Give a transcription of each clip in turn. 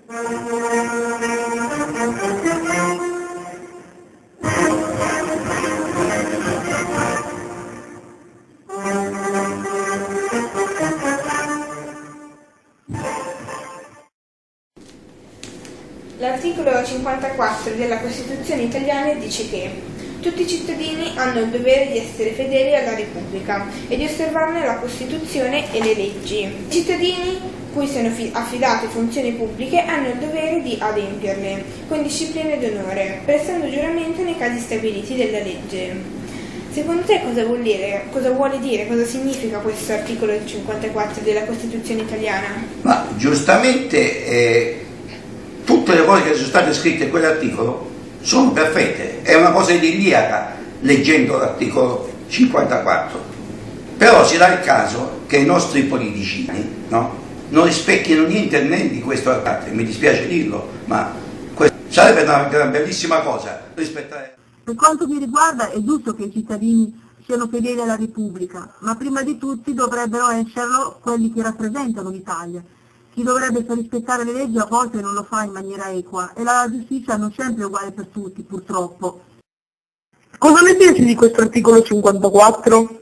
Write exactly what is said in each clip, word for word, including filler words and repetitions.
L'articolo cinquantaquattro della Costituzione italiana dice che tutti i cittadini hanno il dovere di essere fedeli alla Repubblica e di osservarne la Costituzione e le leggi. I cittadini cui sono affidate funzioni pubbliche hanno il dovere di adempierle con disciplina ed onore, prestando giuramento nei casi stabiliti dalla legge. Secondo te cosa vuol dire, cosa vuole dire, cosa significa questo articolo cinquantaquattro della Costituzione italiana? Ma giustamente eh, tutte le cose che sono state scritte in quell'articolo sono perfette, è una cosa idilliaca leggendo l'articolo cinquantaquattro, però si dà il caso che i nostri politici, no, non rispecchino niente né di questo articolo, mi dispiace dirlo, ma sarebbe una, una bellissima cosa rispettare. Per quanto mi riguarda è giusto che i cittadini siano fedeli alla Repubblica, ma prima di tutti dovrebbero esserlo quelli che rappresentano l'Italia. Chi dovrebbe rispettare le leggi a volte non lo fa in maniera equa e la giustizia non sempre è uguale per tutti, purtroppo. Cosa ne pensi di questo articolo cinquantaquattro?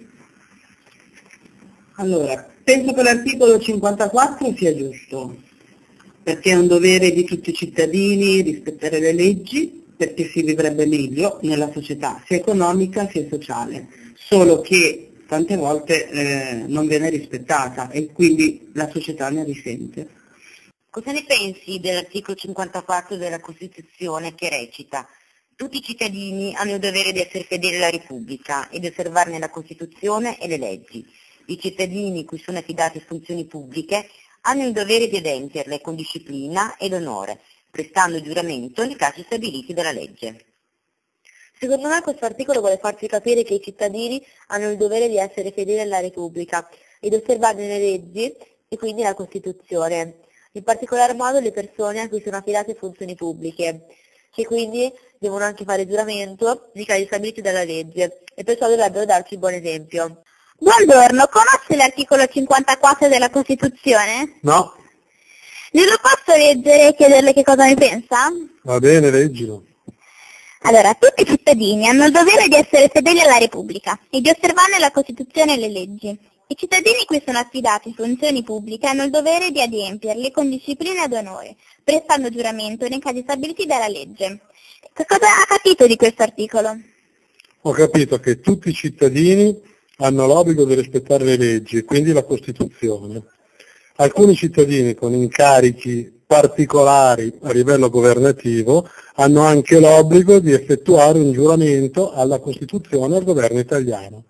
Allora, penso che l'articolo cinquantaquattro sia giusto, perché è un dovere di tutti i cittadini rispettare le leggi, perché si vivrebbe meglio nella società, sia economica sia sociale, solo che tante volte eh, non viene rispettata e quindi la società ne risente. Cosa ne pensi dell'articolo cinquantaquattro della Costituzione che recita: tutti i cittadini hanno il dovere di essere fedeli alla Repubblica e di osservarne la Costituzione e le leggi. I cittadini cui sono affidate funzioni pubbliche hanno il dovere di adempierle con disciplina ed onore, prestando giuramento nei casi stabiliti dalla legge. Secondo me questo articolo vuole farci capire che i cittadini hanno il dovere di essere fedeli alla Repubblica e di osservarne le leggi e quindi la Costituzione, in particolar modo le persone a cui sono affidate funzioni pubbliche, che quindi devono anche fare giuramento nei casi stabiliti dalla legge e perciò dovrebbero darci il buon esempio. Buongiorno, conosce l'articolo cinquantaquattro della Costituzione? No. Glielo posso leggere e chiederle che cosa ne pensa? Va bene, leggilo. Allora, tutti i cittadini hanno il dovere di essere fedeli alla Repubblica e di osservarne la Costituzione e le leggi. I cittadini cui sono affidati funzioni pubbliche hanno il dovere di adempierle con disciplina ed onore, prestando giuramento nei casi stabiliti dalla legge. Che cosa ha capito di questo articolo? Ho capito che tutti i cittadini hanno l'obbligo di rispettare le leggi e quindi la Costituzione. Alcuni cittadini con incarichi particolari a livello governativo hanno anche l'obbligo di effettuare un giuramento alla Costituzione e al governo italiano.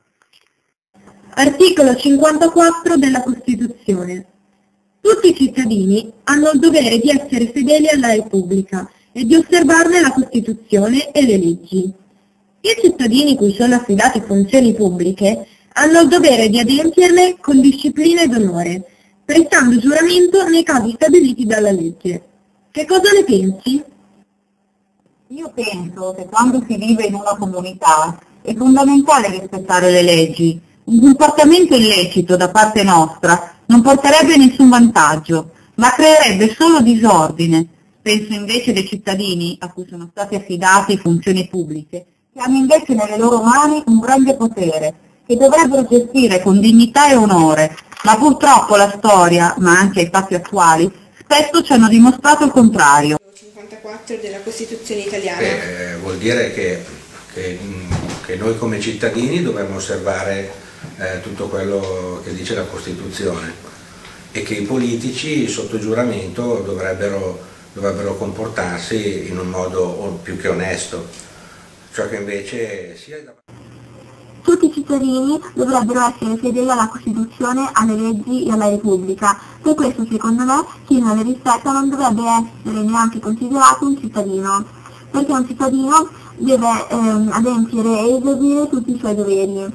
Articolo cinquantaquattro della Costituzione. Tutti i cittadini hanno il dovere di essere fedeli alla Repubblica e di osservarne la Costituzione e le leggi. I cittadini cui sono affidate funzioni pubbliche hanno il dovere di adempierle con disciplina ed onore, prestando giuramento nei casi stabiliti dalla legge. Che cosa ne pensi? Io penso che quando si vive in una comunità è fondamentale rispettare le leggi. Un comportamento illecito da parte nostra non porterebbe nessun vantaggio, ma creerebbe solo disordine. Penso invece dei cittadini a cui sono state affidate funzioni pubbliche, che hanno invece nelle loro mani un grande potere, che dovrebbero gestire con dignità e onore, ma purtroppo la storia, ma anche i fatti attuali, spesso ci hanno dimostrato il contrario. cinquantaquattro della Costituzione italiana. Beh, eh, vuol dire che, che, che noi come cittadini dovremmo osservare eh, tutto quello che dice la Costituzione e che i politici sotto giuramento dovrebbero, dovrebbero comportarsi in un modo più che onesto, ciò che invece sia da... Tutti i cittadini dovrebbero essere fedeli alla Costituzione, alle leggi e alla Repubblica. Per questo, secondo me, chi non le rispetta non dovrebbe essere neanche considerato un cittadino, perché un cittadino deve ehm, adempiere e eseguire tutti i suoi doveri.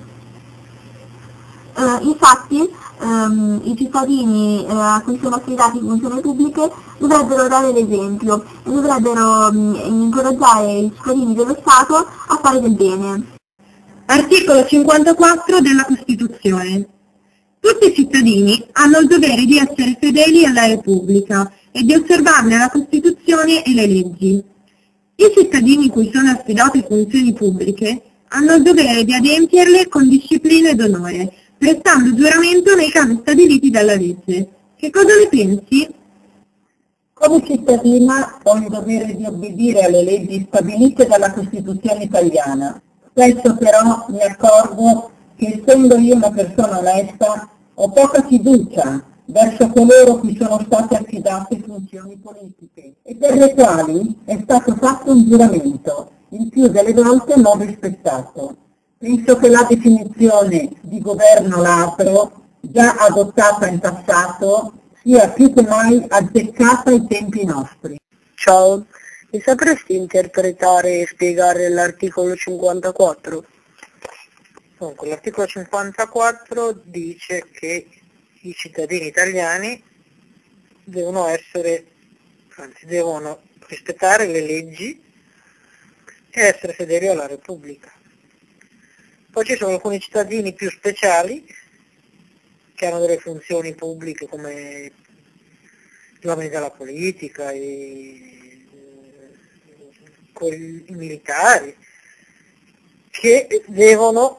Eh, infatti, ehm, i cittadini eh, a cui sono affidati funzioni pubbliche dovrebbero dare l'esempio e dovrebbero mh, incoraggiare i cittadini dello Stato a fare del bene. Articolo cinquantaquattro della Costituzione. Tutti i cittadini hanno il dovere di essere fedeli alla Repubblica e di osservarne la Costituzione e le leggi. I cittadini cui sono affidate funzioni pubbliche hanno il dovere di adempierle con disciplina ed onore, prestando giuramento nei casi stabiliti dalla legge. Che cosa ne pensi? Come cittadina ho il dovere di obbedire alle leggi stabilite dalla Costituzione italiana. Spesso però mi accorgo che, essendo io una persona onesta, ho poca fiducia verso coloro cui sono state affidate funzioni politiche e per le quali è stato fatto un giuramento, il più delle volte non rispettato. Penso che la definizione di governo ladro, già adottata in passato, sia più che mai azzeccata ai tempi nostri. Ciao, mi sapresti interpretare e spiegare l'articolo cinquantaquattro? Dunque, l'articolo cinquantaquattro dice che i cittadini italiani devono essere, anzi devono rispettare le leggi e essere fedeli alla Repubblica. Poi ci sono alcuni cittadini più speciali che hanno delle funzioni pubbliche come gli uomini della politica, i, i militari, che devono,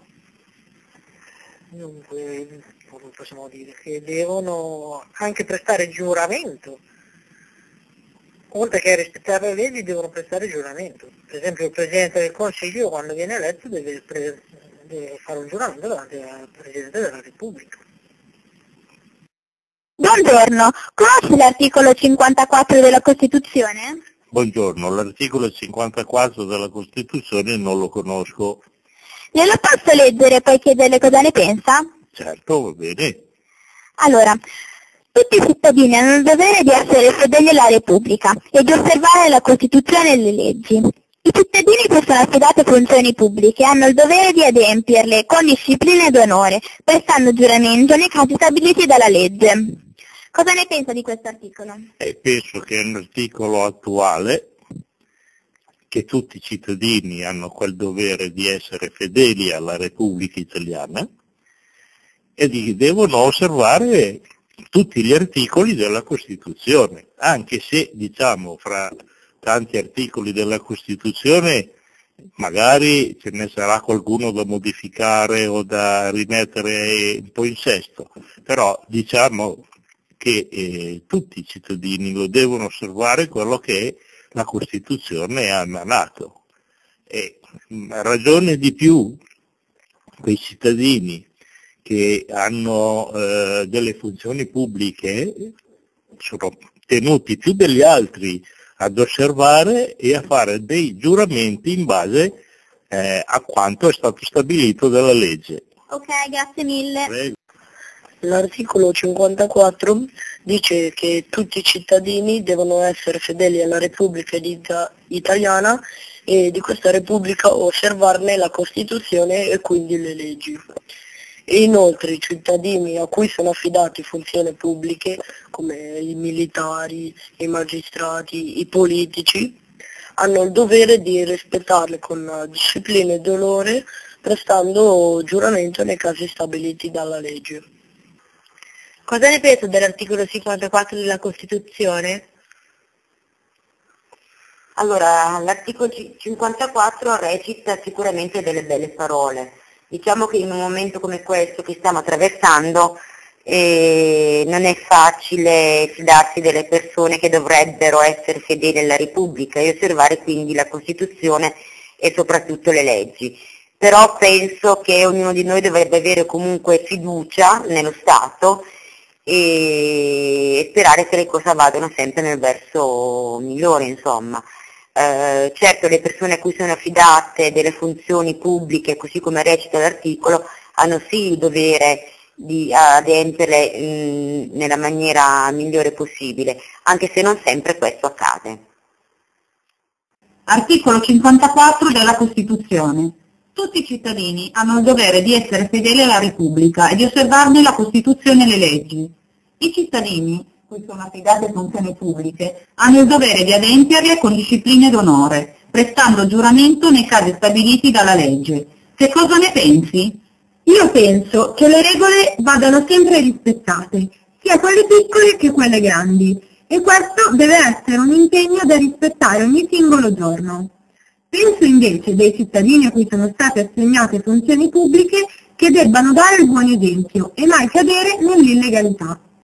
dunque, come possiamo dire, che devono anche prestare giuramento, oltre che rispettare le leggi devono prestare giuramento. Per esempio il Presidente del Consiglio quando viene eletto deve, pre, deve fare un giuramento davanti al Presidente della Repubblica. Buongiorno, conosci l'articolo cinquantaquattro della Costituzione? Buongiorno, l'articolo cinquantaquattro della Costituzione non lo conosco. Glielo posso leggere e poi chiederle cosa ne pensa? Certo, va bene. Allora, tutti i cittadini hanno il dovere di essere fedeli alla Repubblica e di osservare la Costituzione e le leggi. I cittadini cui sono affidate funzioni pubbliche hanno il dovere di adempierle con disciplina ed onore, prestando giuramento nei casi stabiliti dalla legge. Cosa ne pensa di questo articolo? Eh, penso che è un articolo attuale, che tutti i cittadini hanno quel dovere di essere fedeli alla Repubblica Italiana e di, devono osservare tutti gli articoli della Costituzione, anche se, diciamo, fra tanti articoli della Costituzione magari ce ne sarà qualcuno da modificare o da rimettere un po' in sesto, però diciamo che eh, tutti i cittadini lo devono osservare quello che la Costituzione ha emanato. E a ragione di più quei cittadini che hanno eh, delle funzioni pubbliche sono tenuti più degli altri ad osservare e a fare dei giuramenti in base eh, a quanto è stato stabilito dalla legge. Ok, grazie mille. Prego. L'articolo cinquantaquattro dice che tutti i cittadini devono essere fedeli alla Repubblica Italiana e di questa Repubblica osservarne la Costituzione e quindi le leggi. E inoltre i cittadini a cui sono affidati funzioni pubbliche, come i militari, i magistrati, i politici, hanno il dovere di rispettarle con disciplina e dolore, prestando giuramento nei casi stabiliti dalla legge. Cosa ne pensa dell'articolo cinquantaquattro della Costituzione? Allora, l'articolo cinquantaquattro recita sicuramente delle belle parole. Diciamo che in un momento come questo che stiamo attraversando eh, non è facile fidarsi delle persone che dovrebbero essere fedeli alla Repubblica e osservare quindi la Costituzione e soprattutto le leggi. Però penso che ognuno di noi dovrebbe avere comunque fiducia nello Stato e sperare che le cose vadano sempre nel verso migliore, insomma. Eh, certo le persone a cui sono affidate delle funzioni pubbliche, così come recita l'articolo, hanno sì il dovere di ademperle mh, nella maniera migliore possibile, anche se non sempre questo accade. Articolo cinquantaquattro della Costituzione. Tutti i cittadini hanno il dovere di essere fedeli alla Repubblica e di osservarne la Costituzione e le leggi. I cittadini cui sono affidate funzioni pubbliche hanno il dovere di adempierle con disciplina ed onore, prestando giuramento nei casi stabiliti dalla legge. Che cosa ne pensi? Io penso che le regole vadano sempre rispettate, sia quelle piccole che quelle grandi, e questo deve essere un impegno da rispettare ogni singolo giorno. Penso invece dei cittadini a cui sono state assegnate funzioni pubbliche che debbano dare il buon esempio e mai cadere nell'illegalità.